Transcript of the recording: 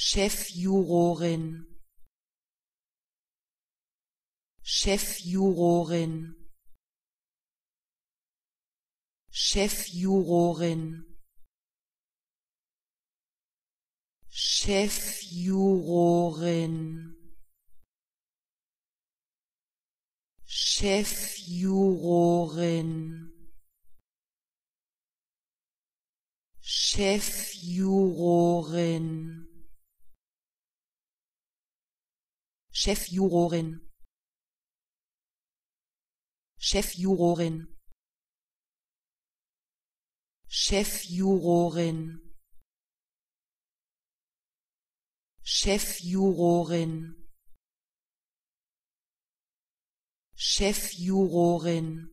Chefjurorin, Chefjurorin, Chefjurorin, Chefjurorin, Chefjurorin, Chefjurorin, Chefjurorin, Chefjurorin, Chefjurorin, Chefjurorin, Chefjurorin,